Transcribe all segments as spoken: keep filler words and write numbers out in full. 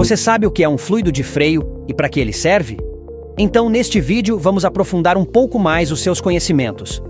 Você sabe o que é um fluido de freio e para que ele serve? Então, neste vídeo, vamos aprofundar um pouco mais os seus conhecimentos.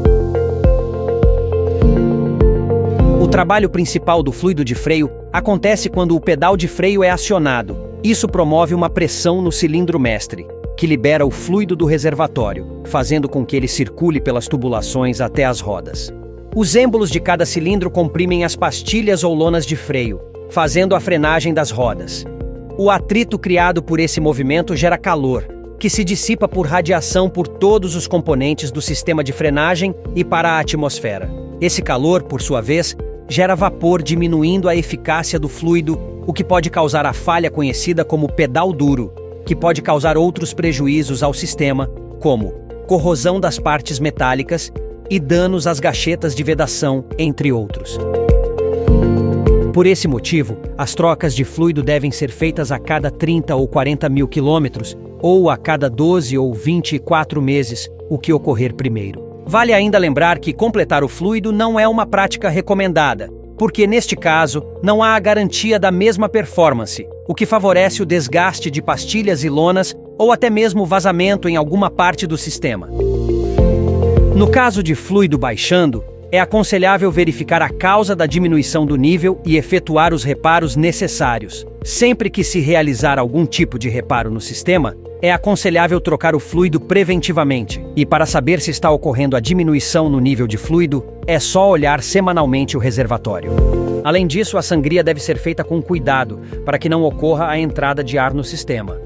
O trabalho principal do fluido de freio acontece quando o pedal de freio é acionado. Isso promove uma pressão no cilindro mestre, que libera o fluido do reservatório, fazendo com que ele circule pelas tubulações até as rodas. Os êmbolos de cada cilindro comprimem as pastilhas ou lonas de freio, fazendo a frenagem das rodas. O atrito criado por esse movimento gera calor, que se dissipa por radiação por todos os componentes do sistema de frenagem e para a atmosfera. Esse calor, por sua vez, gera vapor, diminuindo a eficácia do fluido, o que pode causar a falha conhecida como pedal duro, que pode causar outros prejuízos ao sistema, como corrosão das partes metálicas e danos às gachetas de vedação, entre outros. Por esse motivo, as trocas de fluido devem ser feitas a cada trinta ou quarenta mil quilômetros, ou a cada doze ou vinte e quatro meses, o que ocorrer primeiro. Vale ainda lembrar que completar o fluido não é uma prática recomendada, porque neste caso não há a garantia da mesma performance, o que favorece o desgaste de pastilhas e lonas ou até mesmo vazamento em alguma parte do sistema. No caso de fluido baixando, é aconselhável verificar a causa da diminuição do nível e efetuar os reparos necessários. Sempre que se realizar algum tipo de reparo no sistema, é aconselhável trocar o fluido preventivamente. E para saber se está ocorrendo a diminuição no nível de fluido, é só olhar semanalmente o reservatório. Além disso, a sangria deve ser feita com cuidado, para que não ocorra a entrada de ar no sistema.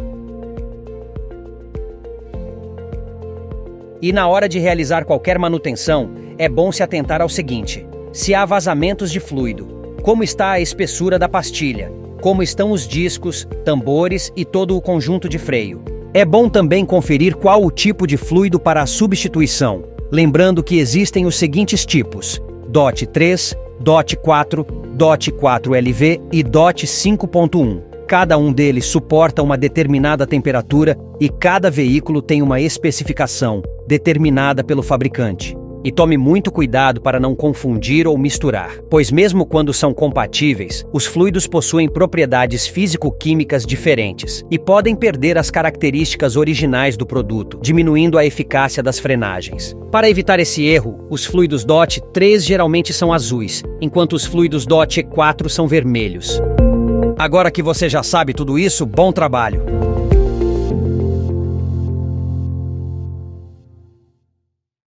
E na hora de realizar qualquer manutenção, é bom se atentar ao seguinte: se há vazamentos de fluido, como está a espessura da pastilha, como estão os discos, tambores e todo o conjunto de freio. É bom também conferir qual o tipo de fluido para a substituição, lembrando que existem os seguintes tipos: D O T três, D O T quatro, D O T quatro L V e D O T cinco ponto um. Cada um deles suporta uma determinada temperatura e cada veículo tem uma especificação determinada pelo fabricante. E tome muito cuidado para não confundir ou misturar, pois mesmo quando são compatíveis, os fluidos possuem propriedades físico-químicas diferentes e podem perder as características originais do produto, diminuindo a eficácia das frenagens. Para evitar esse erro, os fluidos D O T três geralmente são azuis, enquanto os fluidos D O T quatro são vermelhos. Agora que você já sabe tudo isso, bom trabalho!